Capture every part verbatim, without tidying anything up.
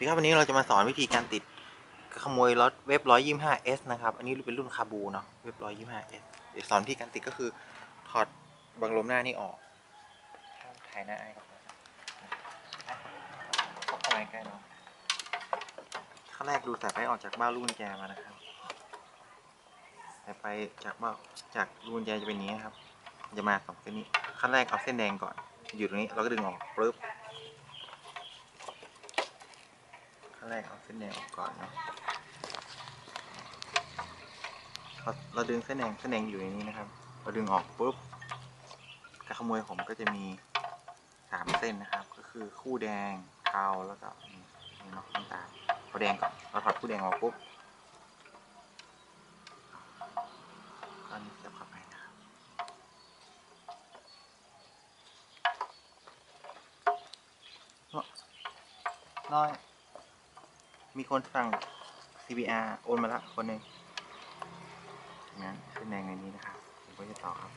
ดีครับวันนี้เราจะมาสอนวิธีการติดขโมยรถเว็บ หนึ่งร้อยยี่สิบห้าเอส นะครับอันนี้เป็นรุ่นคาบูเนาะเว็บ หนึ่งร้อยยี่สิบห้าเอส เดี๋ยวสอนวิธีการติดก็คือถอดบังลมหน้านี่ออกถ่ายหน้าไอ้ครับเข้าไปใกล้เนาะขั้นแรกดูสายไฟออกจากบ้าลูกกุญแจมานะครับสายไฟจากบ้าจากลูกกุญแจจะเป็นอย่างนี้ครับจะมาสองเส้นนี้ขั้นแรกเอาเส้นแดงก่อนอยู่ตรงนี้เราก็ดึงออกปึ๊บขั้นแรกเอาเส้นแดงออกก่อนเนาะเราดึงเส้นแดงเส้นแดงอยู่ในนี้นะครับเราดึงออกปุ๊บการขโมยผมก็จะมีสามเส้นนะครับก็คือคู่แดงเทาแล้วก็นี่เนาะน้ำตาลเอาแดงก่อนเราถอดคู่แดงออกปุ๊บก็นี่จะเข้าไปนะครับน้อยมีคนสั่ง ซี บี อาร์ โอนมาละคนหนึ่งงั้นเส้นแดงในนี้นะครับผมก็จะต่อเข้าไป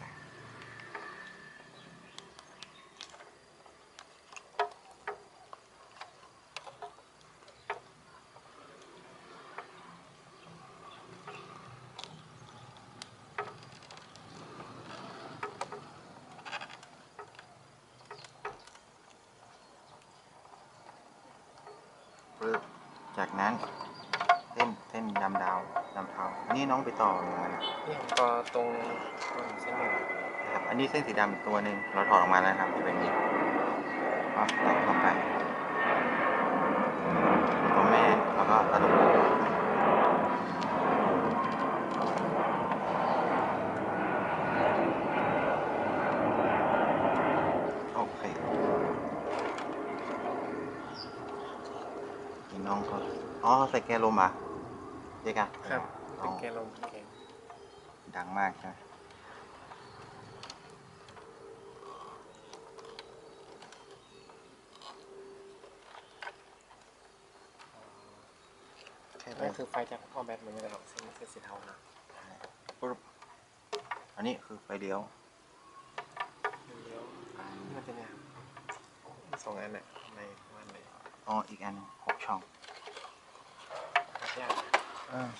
ปึ๊บจากนั้นเส้นเส้นดำดาวดำเทาอันนี้น้องไปต่อยังไงนะนี่ก็ตรงเส้นหนึ่งนะครับอันนี้เส้นสีดำตัวหนึ่งเราถอดออกมาแล้วครับจะเป็นอย่างนี้ก็ต่อเข้าไปตัวแม่แล้วก็ตัดออกมาโอเคนี่น้องก็อ๋อใส่แกลมอ่ะเจ๊กันครับเป็นแกลมแกดังมากใช่ไหมนั่นคือไฟจากพ่อแบตเหมือนกันครับเส้นเส้นสีเทานะปุ๊บอันนี้คือไฟเลี้ยวเลี้ยวมันจะเนี่ยสองอันเนี่ยในวันไหนอ๋ออีกอันหกช่องหักยากอ่า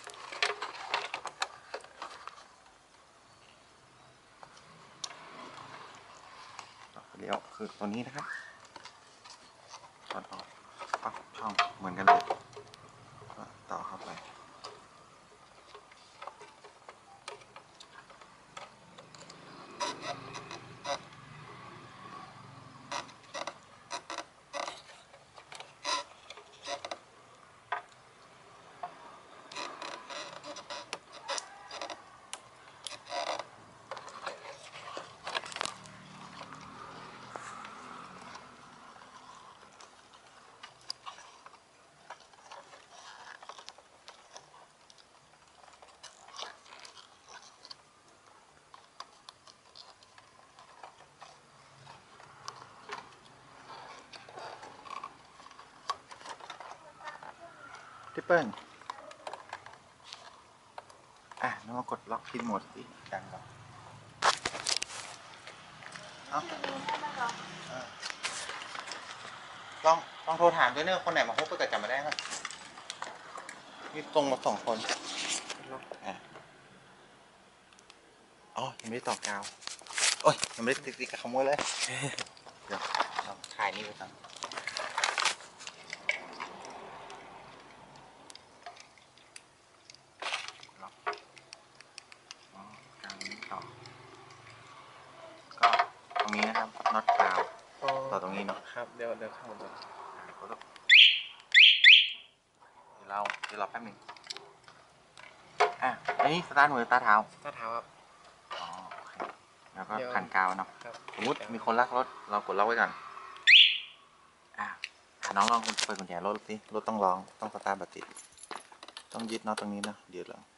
เลี้ยวคือตัวนี้นะครับถอดออกปั๊บช่องเหมือนกันเลยต่อเข้าไปทริปเปิลอ่ะน้องมากดล็อกพินโหมดสิดังก่อนเอาลองลองโทรถามด้วยเนอะคนไหนมาพบก็จะจำมาได้ครับมีตรงมาสองคนอ่ะอ๋อยังไม่ได้ต่อกาวโอ้ยยังไม่ได้ติดติดกับขโมยเลยเดี๋ยวเราถ่ายนี่ไปก่อนก็ตรงนี้นะครับน็อตกาวต่อตรงนี้เนาะครับเดี๋ยวเดี๋ยวข้างบนเดี๋ยวเราเดี๋ยวรอแป๊บหนึ่งอ่ะอันนี้สตาร์ทมือสตาร์ทเท้าสตาร์ทเท้าครับอ๋อโอเคแล้วก็พันกาวเนาะสมมติมีคนลักรถเรากดล็อกไว้ก่อนอ่ะน้องลองเปิดกุญแจรถสิรถต้องลองต้องสตาร์ทบัตรติดต้องยึดน็อตตรงนี้นะเดี๋ยวเรา